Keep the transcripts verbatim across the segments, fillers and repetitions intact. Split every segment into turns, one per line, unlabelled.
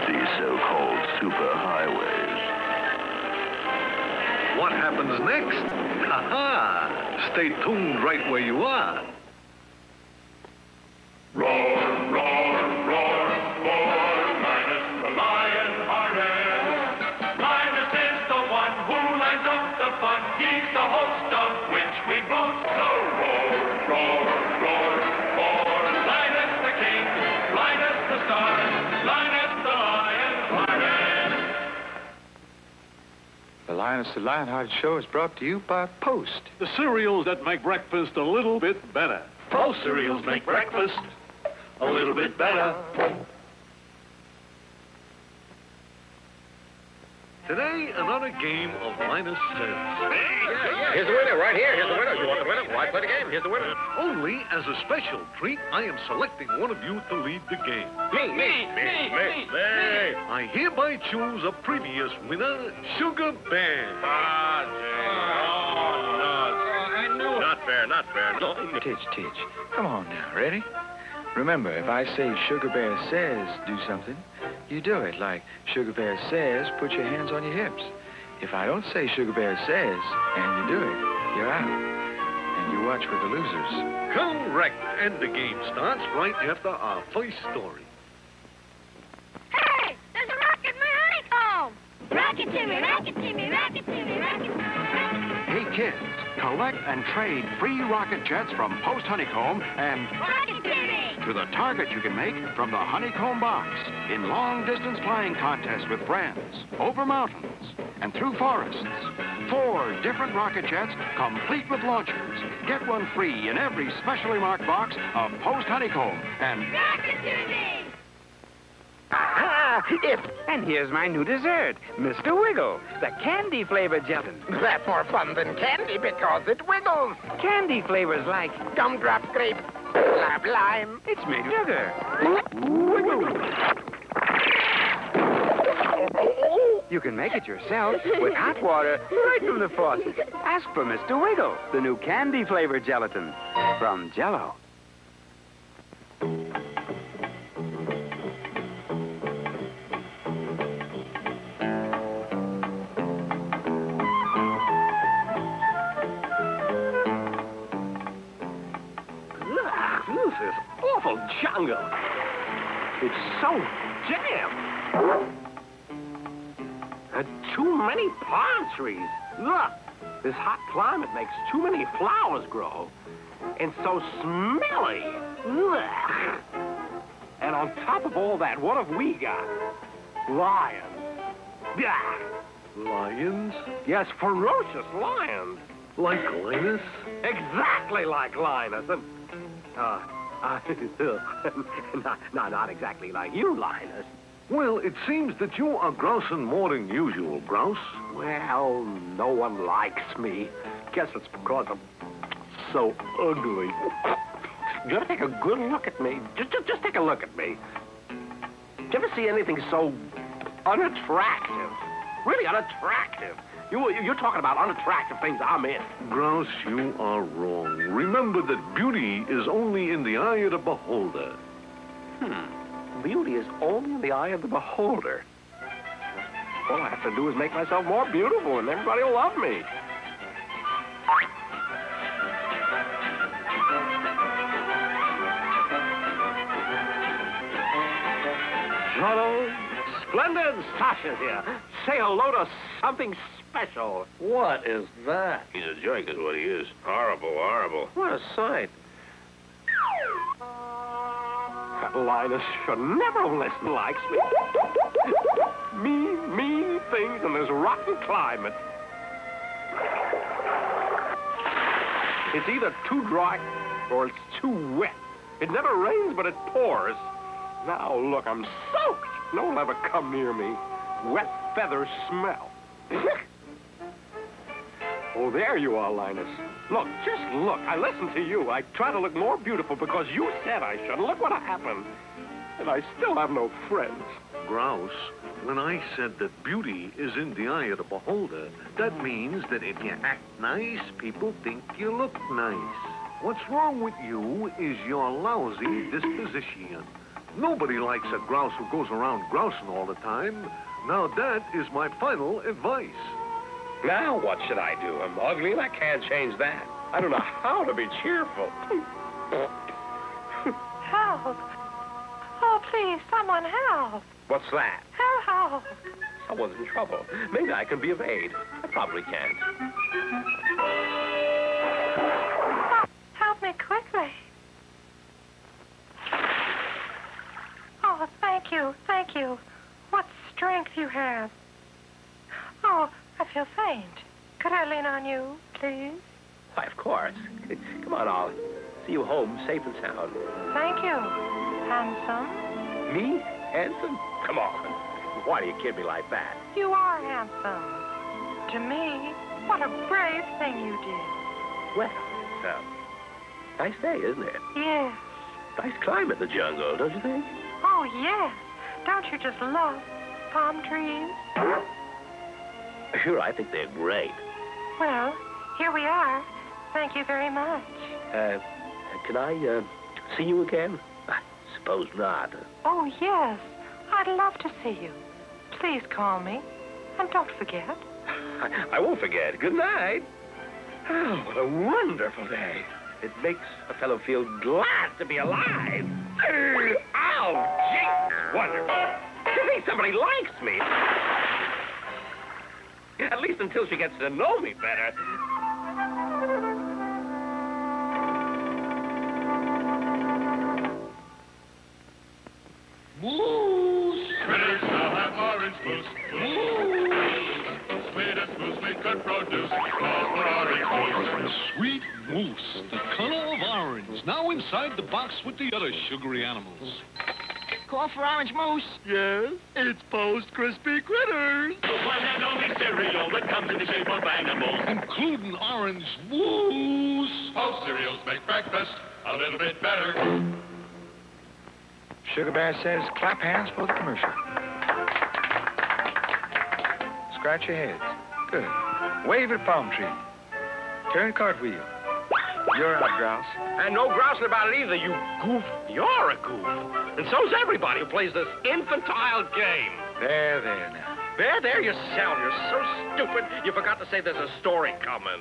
these so-called superhighways.
What happens next? Ha-ha! Stay tuned right where you are.
Roar, roar, roar, roar, Linus the Lion Harness. Linus is the one who lines up the fun. He's the host of which we boast. So roar, roar, roar, roar, Linus the King, Linus the Star, Linus the Lion Harness.
The Linus the Lionheart Show is brought to you by Post.
The cereals that make breakfast a little bit better.
Post cereals make breakfast a little bit better.
Today, another game of Linus Says.
Here's the winner, right here. Here's the winner. You want the winner? Why play the game? Here's the winner.
Only as a special treat, I am selecting one of you to lead the game.
Me, me, me, me, me.
I hereby choose a previous winner, Sugar Bear.
Ah, Jane. Oh, no. I knew it. Not fair, not fair. No.
Titch, Titch. Come on now, ready? Remember, if I say Sugar Bear says do something, you do it. Like Sugar Bear says, put your hands on your hips. If I don't say Sugar Bear says, and you do it, you're out. And you watch for the losers.
Correct. And the game starts right after our first story.
Hey, there's a rock in my honeycomb. Rock it to me, rock it to me, rock it to me, rock it to me.
Hey, kids, collect and trade free rocket jets from Post Honeycomb and
Rocket to me.
to the target you can make from the Honeycomb box in long-distance flying contests with friends, over mountains, and through forests. Four different rocket jets, complete with launchers. Get one free in every specially marked box of Post Honeycomb and
Rocket to me.
Ah, if. And here's my new dessert, Mister Wiggle, the candy-flavored gelatin.
That's more fun than candy because it wiggles.
Candy flavors like
Gumdrop, grape, lab, lime.
it's made of sugar. Wiggle. You can make it yourself with hot water right from the faucet. Ask for Mister Wiggle, the new candy-flavored gelatin from Jell-O.
This is awful jungle. It's so damp. Uh, too many palm trees. Look, this hot climate makes too many flowers grow. And so smelly. Ugh. And on top of all that, what have we got? Lions. Yeah.
Lions?
Yes, ferocious lions.
Like Linus?
Exactly like Linus. And, uh, uh, not, not, not exactly like you, Linus.
Well, it seems that you are grousing more than usual, Grouse.
Well, no one likes me. Guess it's because I'm so ugly. You ever take a good look at me? Just, just, just take a look at me. Did you ever see anything so unattractive? Really unattractive. You, you're talking about unattractive things I'm in.
Grouse, you are wrong. Remember that beauty is only in the eye of the beholder.
Hmm. Beauty is only in the eye of the beholder. All I have to do is make myself more beautiful and everybody will love me. Hello, Splendid Sasha here. Say hello to something special.
What is that?
He's a jerk is what he is. Horrible, horrible. What a sight. Linus should never listen likes me. Mean, mean things in this rotten climate. It's either too dry or it's too wet. It never rains, but it pours. Now, look, I'm soaked. No one will ever come near me. Wet feathers smell. Oh, there you are, Linus. Look, just look. I listened to you. I try to look more beautiful because you said I should. Look what happened. And I still have no friends.
Grouse, when I said that beauty is in the eye of the beholder, that means that if you act nice, people think you look nice. What's wrong with you is your lousy disposition. Nobody likes a grouse who goes around grousing all the time. Now, that is my final advice.
Now what should I do? I'm ugly and I can't change that. I don't know how to be cheerful.
Help! Oh, please, someone help!
What's that?
Help!
Someone's in trouble. Maybe I can be of aid. I probably can't.
Oh, help me quickly. Oh, thank you, thank you. What strength you have. Oh, I feel faint. Could I lean on you, please?
Why, of course. Come on, I'll see you home safe and sound.
Thank you. Handsome?
Me? Handsome? Come on. Why do you kid me like that?
You are handsome. To me, what a brave thing you did.
Well, it's a nice day, isn't it?
Yes.
Nice climb in the jungle, don't you think?
Oh, yes. Don't you just love palm trees?
Sure, I think they're great.
Well, here we are. Thank you very much.
Uh, can I, uh, see you again? I suppose not.
Oh, yes. I'd love to see you. Please call me. And don't forget.
I, I won't forget. Good night. Oh, what a wonderful day. It makes a fellow feel glad to be alive. Oh, gee, wonderful. To think somebody likes me. At least until she gets to know me better.
Moose! Critters now have orange moose. Moose! Sweetest moose we could produce. Call for orange moose.
Sweet moose, the color of orange, now inside the box with the other sugary animals.
Call for orange moose.
Yes, it's Post Crispy Critters.
The one and only cereal that comes in the shape of animals.
Including orange moose.
Post cereals make breakfast a little bit better.
Sugar Bear says clap hands for the commercial. Scratch your heads. Good. Wave at palm tree. Turn cartwheel. You're out, Grouse.
And no grousing about it either, you goof. You're a goof. And so's everybody who plays this infantile game.
There, there now.
There, there yourself. You're so stupid, you forgot to say there's a story coming.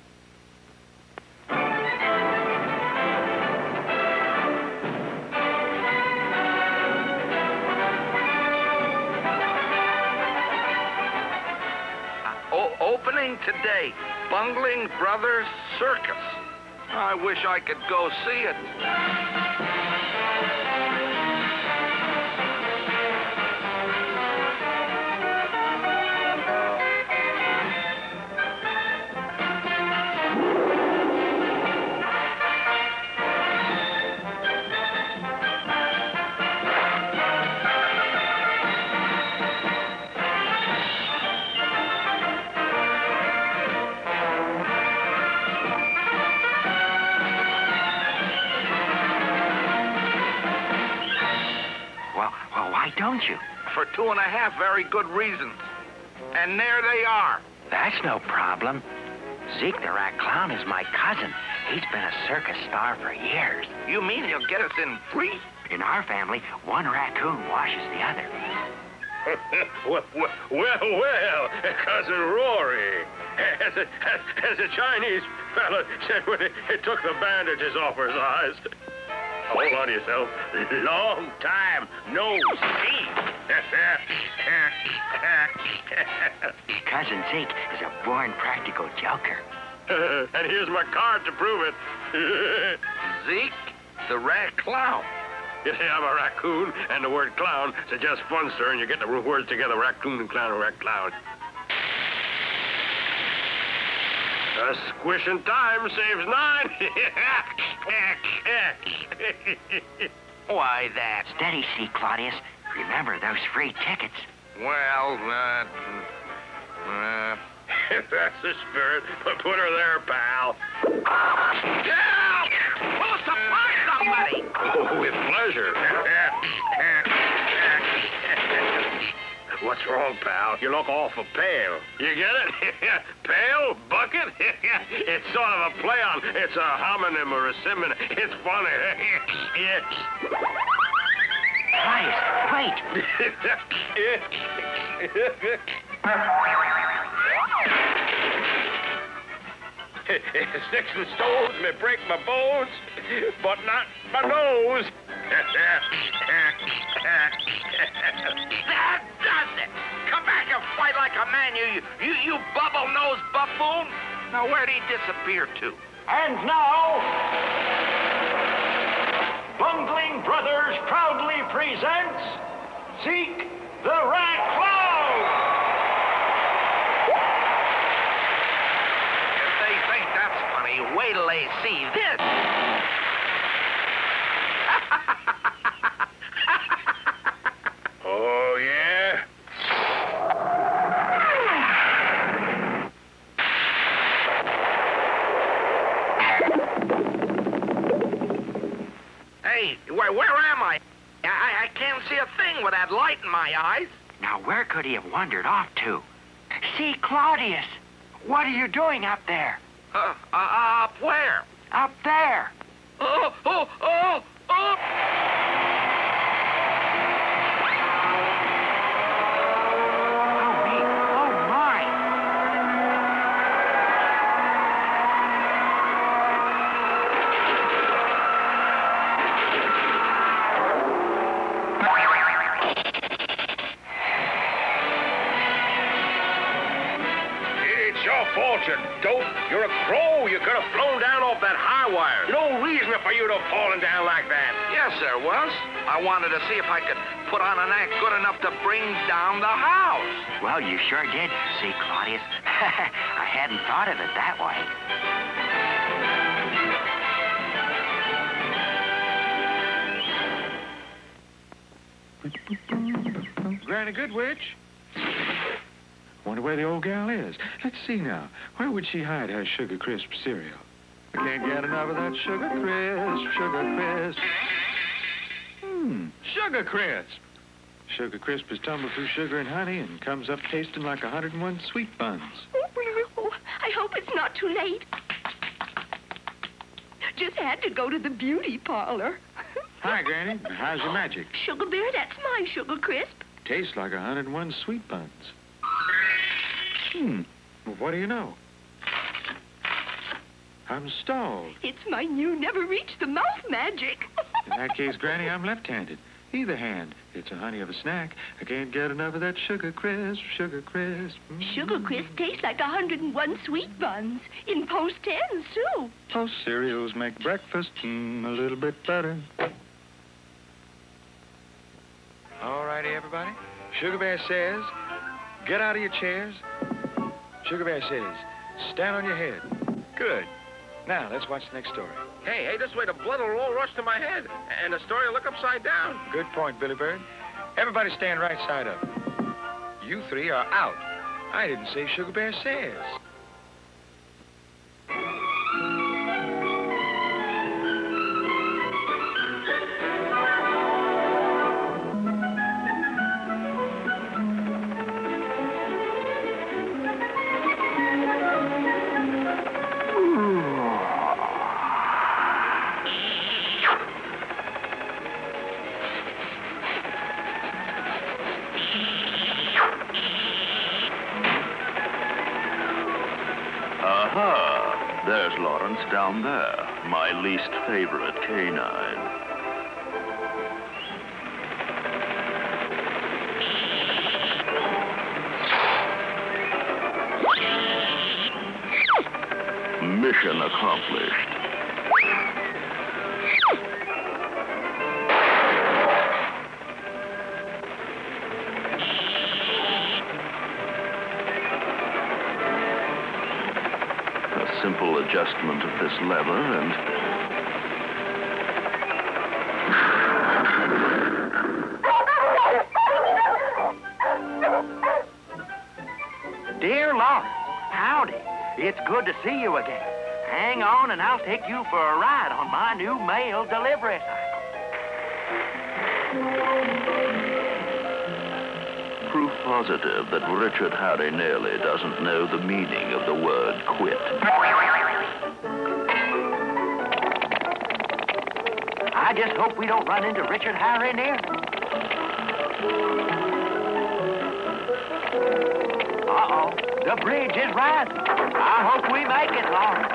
O- opening today, Bungling Brothers Circus. I wish I could go see it.
Don't you?
For two and a half very good reasons. And there they are.
That's no problem. Zeke the Rat Clown is my cousin. He's been a circus star for years.
You mean he'll get us in free?
In our family, one raccoon washes the other.
well, well, well, Cousin Rory. As a, as, as a Chinese fella said when he, he took the bandages off his eyes. Hold on to yourself. Long time no see.
Cousin Zeke is a born practical joker.
And here's my card to prove it.
Zeke, the Rat Clown.
Yeah, I'm a raccoon, and the word clown suggests funster, and you get the words together, raccoon and clown and rat clown. A squishing time saves nine.
Why, that?
Steady, see, Claudius. Remember those free tickets.
Well, uh... uh
if that's the spirit, put her there, pal.
Help! Pull us apart, somebody!
Oh, with pleasure. What's wrong, pal? You look awful pale. You get it? Pale? Bucket? It's sort of a play on. It's a homonym or a synonym. It's funny.
right.
Sticks and stones may break my bones, but not my nose.
That does it! Come back and fight like a man, you, you, you bubble-nosed buffoon! Now, where'd he disappear to?
And now, Bungling Brothers proudly presents Zeke the Rat Cloud!
If they think that's funny, wait till they see this!
Oh, yeah?
Hey, where, where am I? I? I can't see a thing with that light in my eyes.
Now, where could he have wandered off to? See, Claudius, what are you doing up there?
Uh, uh, up where?
Up there.
Oh, oh, oh, oh!
Oh, me. Oh, my.
It's your fortune, dope. You're a crow. You could have flown down off that high wire. No reason for you to have fallen down like that.
Yes, there was. I wanted to see if I could put on an act good enough to bring down the house.
Well, you sure did, see, Claudius. I hadn't thought of it that way.
Granny Goodwitch? Wonder where the old gal is. Let's see now. Where would she hide her Sugar Crisp cereal? I can't get enough of that Sugar Crisp, Sugar Crisp. Hmm, Sugar Crisp. Sugar Crisp is tumbled through sugar and honey and comes up tasting like one hundred and one sweet buns.
Oh, I hope it's not too late. Just had to go to the beauty parlor.
Hi, Granny. How's your magic?
Sugar Bear, that's my Sugar Crisp.
Tastes like one hundred and one sweet buns. Hmm. Well, what do you know? I'm stalled.
It's my new never-reach-the-mouth magic.
In that case, Granny, I'm left-handed. Either hand. It's a honey of a snack. I can't get enough of that Sugar Crisp, Sugar Crisp. Mm.
Sugar Crisp tastes like one hundred and one sweet buns in Post tens, too.
Post cereals make breakfast mm, a little bit better. All righty, everybody. Sugar Bear says, get out of your chairs. Sugar Bear says, stand on your head. Good. Now, let's watch the next story.
Hey, hey, this way the blood will all rush to my head, and the story will look upside down.
Good point, Billy Bird. Everybody stand right side up. You three are out. I didn't say Sugar Bear says.
Aha! There's Lawrence down there, my least favorite canine. Mission accomplished. Simple adjustment of this lever and...
Dear Lawrence, howdy. It's good to see you again. Hang on and I'll take you for a ride on my new mail delivery cycle.
Proof positive that Richard Harry Nailey doesn't know the meaning of the word quit.
I just hope we don't run into Richard Harry near. Uh-oh, the bridge is rising. I hope we make it, Lawrence.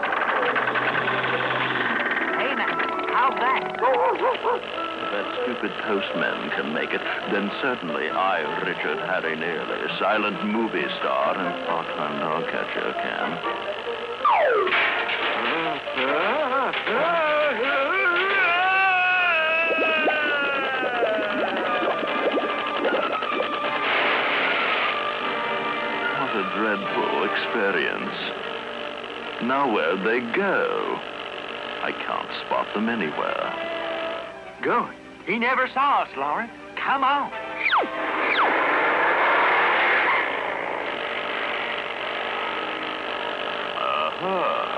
Hey, now, how's that?
If that stupid postman can make it, then certainly I, Richard Harry Nearly, silent movie star and part-time dog catcher, can. What a dreadful experience. Now where'd they go? I can't spot them anywhere.
Good. He never saw us, Lawrence. Come on.
Uh-huh.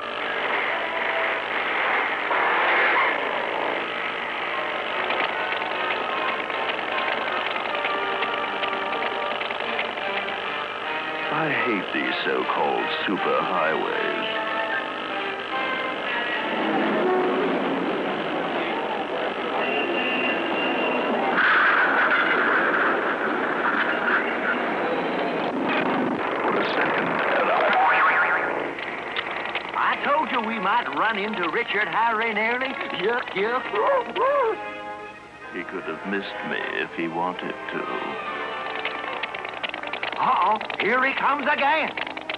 I hate these so-called superhighways.
We might run into Richard Harry Nearly. Yuck, yuck.
He could have missed me if he wanted to.
Uh-oh, here he comes again.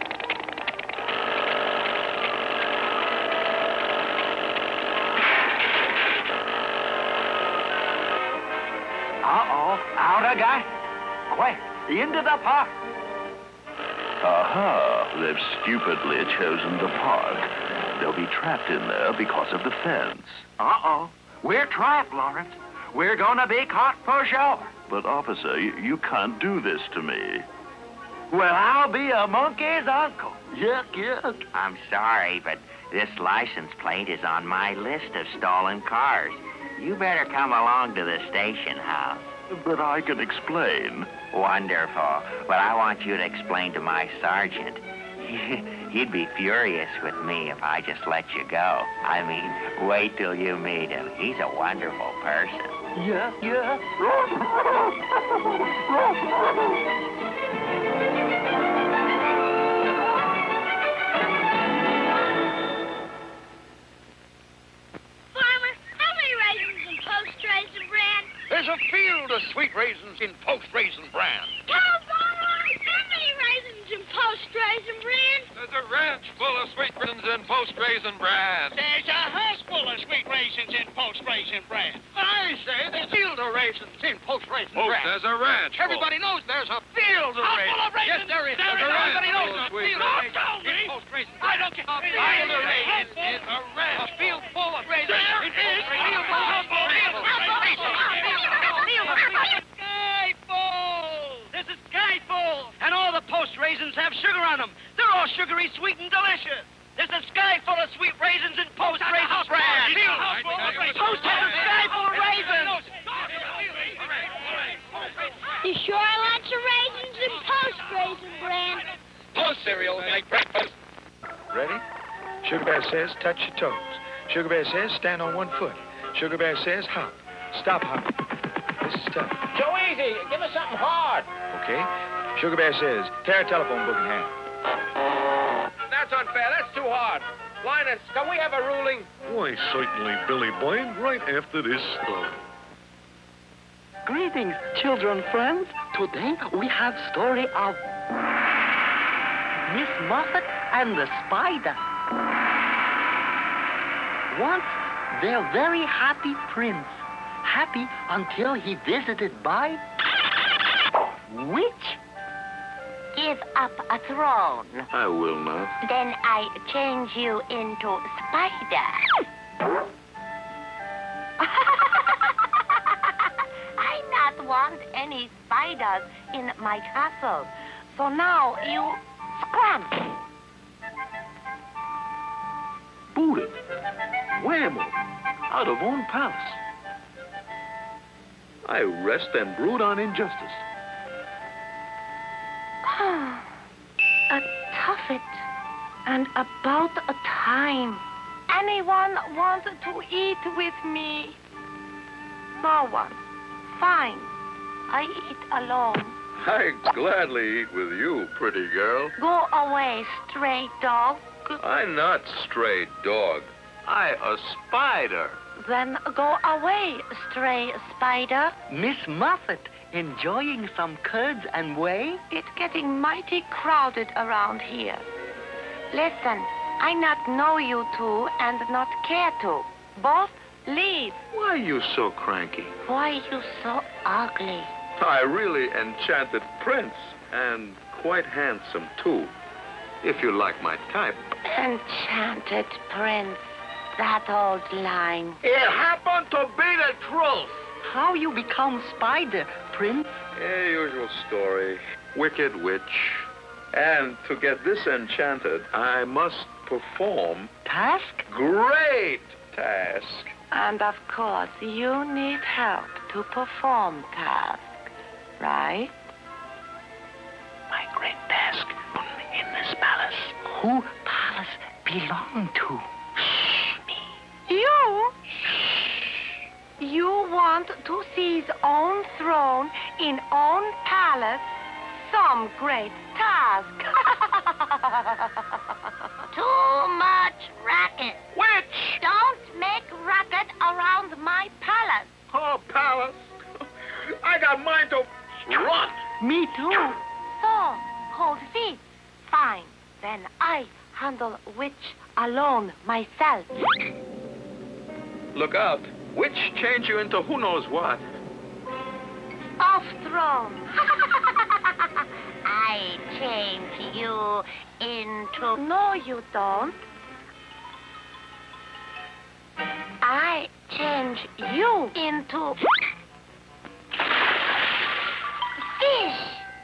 Uh-oh, out again. Quick, into the park.
Aha, they've stupidly chosen the park. They'll be trapped in there because of the fence.
Uh-oh. We're trapped, Lawrence. We're gonna be caught for sure.
But, officer, you, you can't do this to me.
Well, I'll be a monkey's uncle. Yuck, yuck.
I'm sorry, but this license plate is on my list of stolen cars. You better come along to the station house.
But I can explain.
Wonderful. But I want you to explain to my sergeant. He'd be furious with me if I just let you go. I mean, wait till you meet him. He's a wonderful person.
Yeah, yeah.
Farmer, how many raisins in post-raisin bran?
There's a field of sweet raisins in post-raisin bran.
Cowboy, how many raisins in post-raisin bran?
There's a ranch full of sweet raisins in post-raisin bran.
There's a house full of sweet raisins in post-raisin bran. I say there's a field of raisins in post-raisin
Oh,
bran.
there's a ranch full.
Everybody knows there's a field of
House
raisins.
full of raisins.
Yes, there is.
There
There's
is.
a Everybody
Full
knows
of
a
sweet
field of
raisins.
raisins
In
in post-raisin bran.
I don't care.
A
I
field
know
of
there
raisins
is.
in a ranch. A field full of raisins.
There
It
is
is a field full of raisins. Skyfall! This is Skyfall! And all the post raisins have sugar on them. They're all sugary, sweet, and delicious. There's a sky full of sweet raisins in post raisin bran. Post has a sky full of raisins.
You sure lots of raisins in post-raisin bran?
Post cereal make breakfast.
Ready? Sugar Bear says touch your toes. Sugar Bear says stand on one foot. Sugar Bear says hop. Stop hopping. This is tough.
Joe Easy, give us something hard.
Okay? Sugar Bear says tear a telephone book in half.
That's unfair. That's too hard. Linus, can we have a ruling?
Why, certainly, Billy Boy, right after this story.
Greetings, children friends. Today we have story of Miss Muffet and the Spider. Once, their very happy prince. Happy until he visited by witch.
Give up a throne.
I will not.
Then I change you into spider. I not want any spiders in my castle. So now you scram.
Booted. Whammo. Out of own palace. I rest and brood on injustice.
A tuffet and about a time.
Anyone want to eat with me? no one. Fine. I eat alone.
I'd gladly eat with you, pretty girl.
Go away, stray dog.
I'm not stray dog. I a spider.
Then go away, stray spider.
Miss Muffet, enjoying some curds and whey?
It's getting mighty crowded around here. Listen, I not know you two and not care to. Both leave.
Why are you so cranky?
Why you so ugly?
I really enchanted prince, and quite handsome, too, if you like my type.
Enchanted prince. That old line.
It happened to be the truth.
How you become spider, Prince?
Yeah, usual story. Wicked witch. And to get disenchanted, I must perform...
Task?
Great task.
And of course, you need help to perform task, right?
My great task in this palace. Who palace belong to?
You? You want to seize own throne in own palace? Some great task.
Too much racket.
Witch!
Don't make racket around my palace.
Oh, palace. I got mine to run.
Me too.
So, cold feet. Fine. Then I handle witch alone myself.
Look out. Witch change you into who knows what.
Off throne.
I change you into...
No, you don't. I change you into... fish.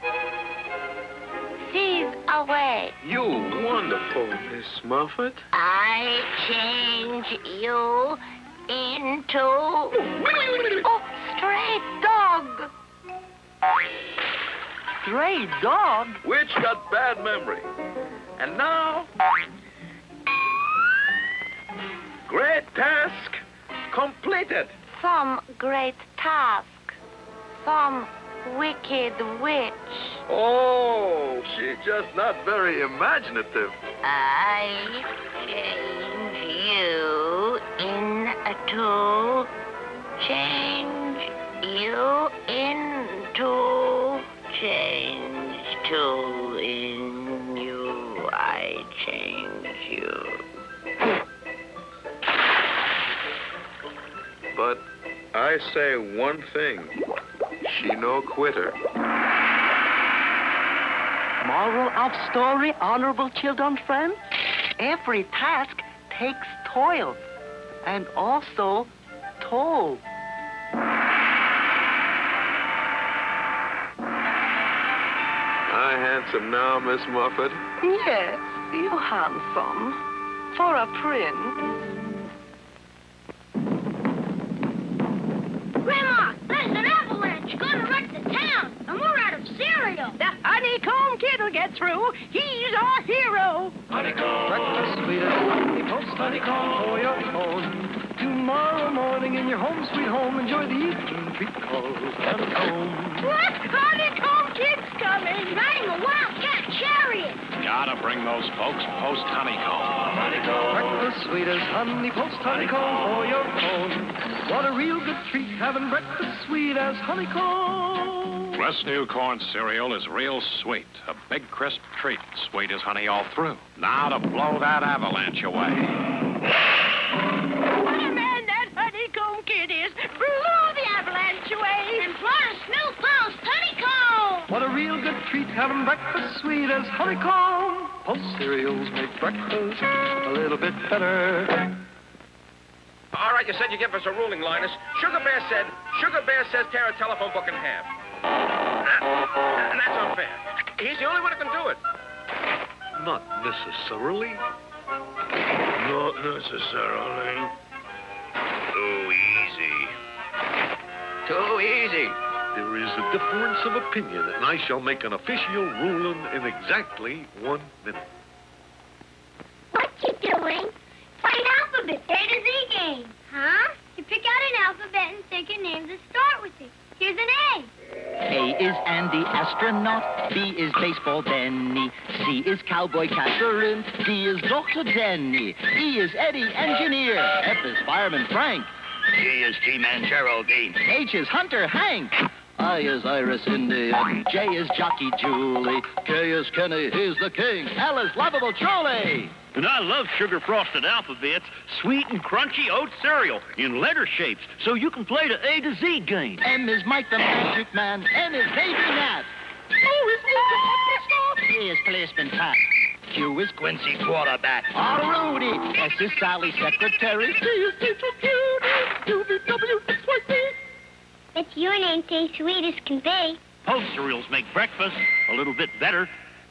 Seize away.
You wonderful, Miss Muffet.
I change you into...
Oh, stray dog.
Stray dog?
Witch got bad memory. And now... Great task completed.
Some great task. Some wicked witch.
Oh, she's just not very imaginative.
I change you into... Change you into... Change to in you. I change you.
But I say one thing. She no quitter.
Moral of story, honorable children friend? Every task takes toil and also toll.
I handsome now, Miss Muffet.
Yes, you handsome. For a prince.
Grandma, there's an avalanche gonna wreck the town, and we're out of cereal.
The honeycomb kid will get through. He's our hero.
Honeycomb. Breakfast sweetest honey post honeycomb for your own. Tomorrow morning in your home sweet home, enjoy the evening treat called honeycomb.
What? Honeycomb kid's coming.
Riding a wildcat chariot.
Gotta bring those folks post honeycomb.
Honeycomb. Breakfast sweet as honey post honeycomb for your own. What a real good treat having breakfast sweet as honeycomb.
This new corn cereal is real sweet. A big crisp treat, sweet as honey all through. Now to blow that avalanche away.
What a man that honeycomb kid is. Blew the avalanche away.
And brought us new post honeycomb.
What a real good treat having breakfast sweet as honeycomb. Post cereals make breakfast a little bit better.
All right, you said you give us a ruling, Linus. Sugar Bear said, Sugar Bear says tear a telephone book in half. And that's unfair. He's the only one who can do it.
Not necessarily. Not necessarily.
Too easy. Too easy.
There is a difference of opinion, and I shall make an official ruling in exactly one minute.
What you doing? Find alphabet A to Z game. Huh? You Pick out an alphabet and think of names that start with it. Here's an A.
A is Andy, astronaut. B is baseball Benny. C is cowboy Catherine. D is Doctor Denny. E is Eddie, engineer. F is fireman Frank.
G is T-Man Geraldine.
H is Hunter Hank. I is Iris Indian. J is Jockey Julie. K is Kenny, he's the king. L is lovable Trolley.
And I love sugar-frosted alphabets, sweet and crunchy oat cereal in letter shapes, so you can play the A to Z game.
M is Mike the Magic Man. N is Baby Nat. O is Luke. P is Policeman Pat. Q is Quincy Quarterback. R Rudy. S is Sally Secretary. T is Teacher Cutie. U V W X Y Z.
It's your name tastes sweet as can be.
Post cereals make breakfast a little bit better.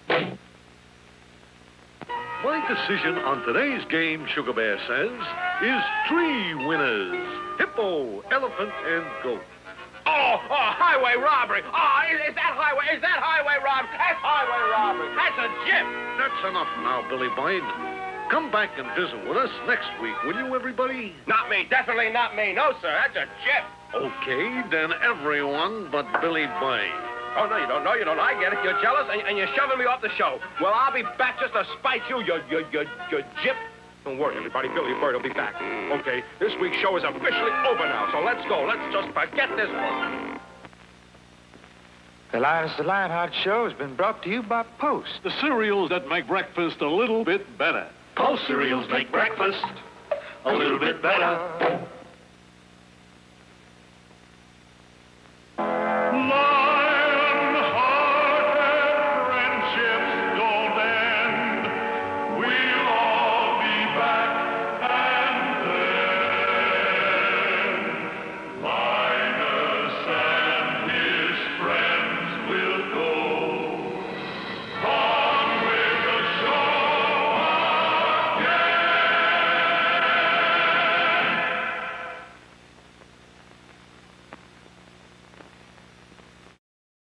My decision on today's game, Sugar Bear says, is three winners. Hippo, elephant, and goat.
Oh, oh, highway robbery. Oh, is, is that highway? Is that highway robbery? That's highway robbery. That's a jip.
That's enough now, Billy Bine. Come back and visit with us next week, will you, everybody?
Not me. Definitely not me. No, sir. That's a jip.
Okay, then everyone but Billy Bine.
Oh, no, you don't. No, you don't. I get it. You're jealous, and, and you're shoving me off the show. Well, I'll be back just to spite you, you, you, you, you jip. Don't worry, everybody. Billy Bird will be back. Okay, this week's show is officially over now, so let's go. Let's just forget this one.
The Linus the Lionheart Show has been brought to you by Post.
The cereals that make breakfast a little bit better.
Post cereals make breakfast a little bit better.